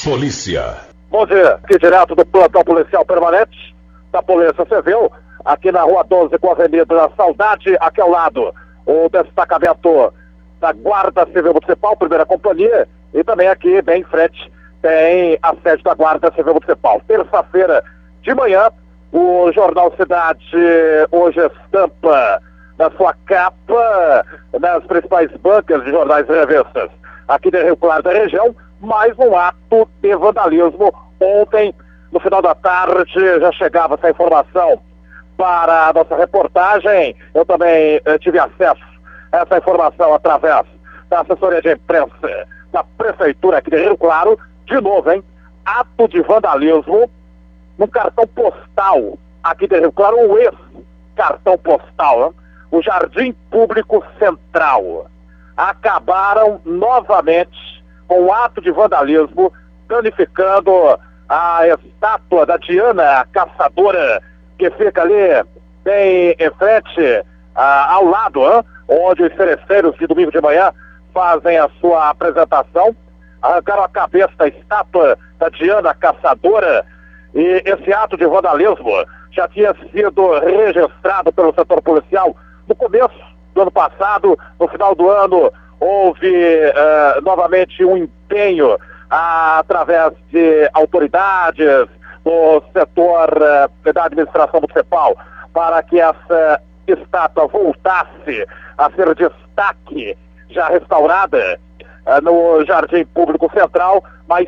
Polícia. Bom dia, aqui direto do plantão policial permanente da Polícia Civil, aqui na Rua 12 com a Avenida Saudade, aqui ao lado, o destacamento da Guarda Civil Municipal, primeira companhia, e também aqui, bem em frente, tem a sede da Guarda Civil Municipal. Terça-feira de manhã, o Jornal Cidade hoje estampa na sua capa, nas principais bancas de jornais e revistas aqui de Rio Claro da região, mais um ato de vandalismo. Ontem, no final da tarde, já chegava essa informação para a nossa reportagem. Eu também tive acesso a essa informação através da assessoria de imprensa da Prefeitura aqui de Rio Claro. De novo, hein? Ato de vandalismo no cartão postal aqui de Rio Claro, o ex-cartão postal, hein? O Jardim Público Central. Acabaram novamente com um ato de vandalismo, danificando a estátua da Diana, a caçadora, que fica ali bem em frente, ao lado, onde os cereceiros de domingo de manhã fazem a sua apresentação. Arrancaram a cabeça da estátua da Diana, a caçadora, e esse ato de vandalismo já tinha sido registrado pelo setor policial no começo do ano passado. No final do ano houve novamente um empenho através de autoridades do setor da administração municipal para que essa estátua voltasse a ser destaque, já restaurada no Jardim Público Central, mas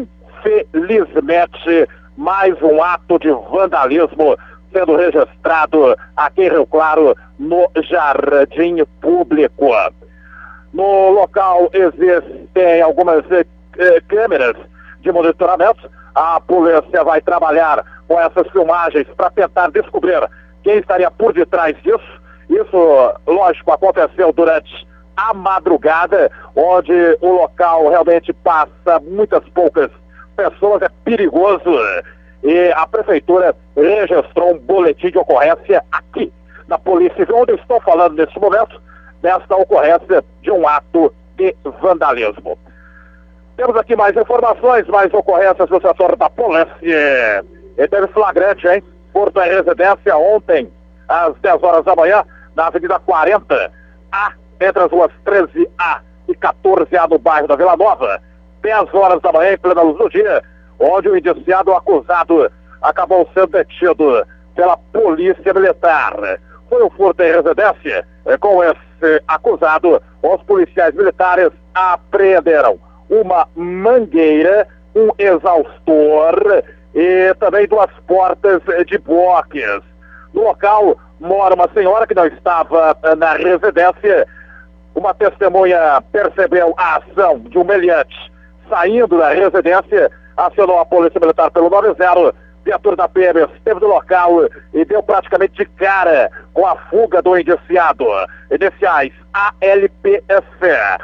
infelizmente mais um ato de vandalismo sendo registrado aqui em Rio Claro, no Jardim Público. No local existem algumas câmeras de monitoramento. A polícia vai trabalhar com essas filmagens para tentar descobrir quem estaria por detrás disso. Isso, lógico, aconteceu durante a madrugada, onde o local realmente passa muitas poucas pessoas, é perigoso. E a Prefeitura registrou um boletim de ocorrência aqui na Polícia Civil, onde eu estou falando neste momento, desta ocorrência de um ato de vandalismo. Temos aqui mais informações, mais ocorrências do setor da polícia. E teve flagrante, hein? Porto é Residência ontem, às 10 horas da manhã, na Avenida 40A, entre as ruas 13A e 14A, no bairro da Vila Nova. 10 horas da manhã, em plena luz do dia, onde o indiciado acusado acabou sendo detido pela Polícia Militar. Foi um furto em residência. Com esse acusado, os policiais militares apreenderam uma mangueira, um exaustor e também 2 portas de boques. No local mora uma senhora que não estava na residência. Uma testemunha percebeu a ação de um meliante saindo da residência, acionou a Polícia Militar pelo 90, viatura da PM esteve no local e deu praticamente de cara com a fuga do indiciado. Iniciais ALPF,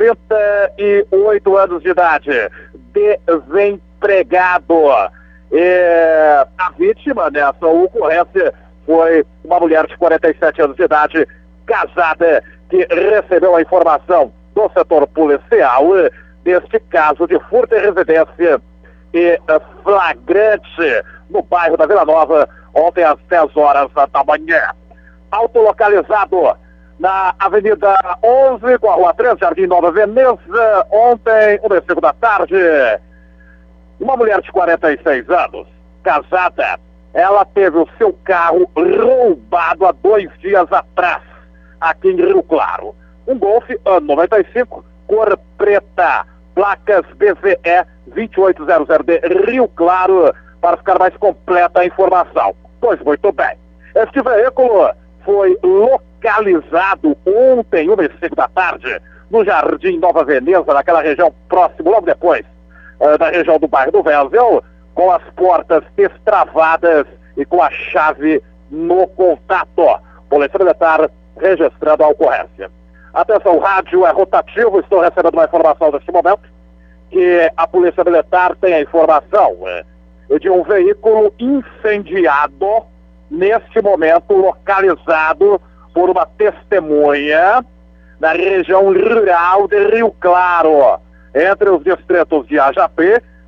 38 anos de idade, desempregado. E a vítima nessa ocorrência foi uma mulher de 47 anos de idade, casada, que recebeu a informação do setor policial deste caso de furto em residência e flagrante no bairro da Vila Nova, ontem às 10 horas da manhã. Auto localizado na Avenida 11 com a Rua 13, Jardim Nova Veneza, ontem, 1h05 da tarde. Uma mulher de 46 anos, casada, ela teve o seu carro roubado há 2 dias atrás, aqui em Rio Claro. Um Golf, ano 95, cor preta, placas BVE 2800 de Rio Claro, para ficar mais completa a informação. Pois muito bem. Este veículo foi localizado ontem, 1h05 da tarde, no Jardim Nova Veneza, naquela região próximo, logo depois da região do bairro do Vézel, com as portas destravadas e com a chave no contato. Polícia Militar registrando a ocorrência. Atenção, o rádio é rotativo, estou recebendo uma informação neste momento, que a Polícia Militar tem a informação de um veículo incendiado, neste momento localizado por uma testemunha na região rural de Rio Claro, entre os distritos de Ajapé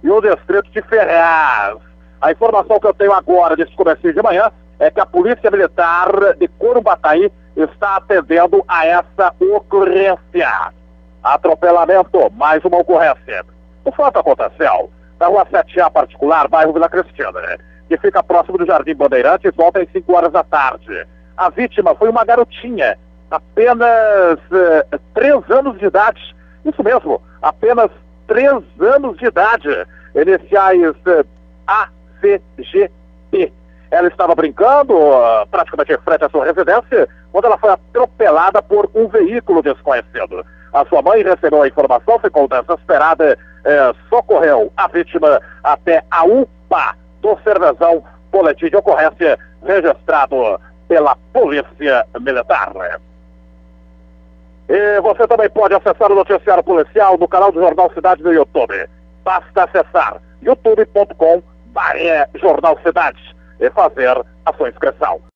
e o distrito de Ferraz. A informação que eu tenho agora desse comecinho de manhã é que a Polícia Militar de Corumbataí está atendendo a essa ocorrência. Atropelamento, mais uma ocorrência. O fato aconteceu na rua 7A particular, bairro Vila Cristina, que fica próximo do Jardim Bandeirantes, volta às 5 horas da tarde. A vítima foi uma garotinha, apenas 3 anos de idade. Isso mesmo, apenas 3 anos de idade. Iniciais ACGP. Ela estava brincando, praticamente em frente à sua residência, quando ela foi atropelada por um veículo desconhecido. A sua mãe recebeu a informação, ficou desesperada, socorreu a vítima até a UPA do Cervezão, boletim de ocorrência registrado pela Polícia Militar. E você também pode acessar o noticiário policial no canal do Jornal Cidade no YouTube. Basta acessar youtube.com/Jornal Cidade e fazer a sua inscrição.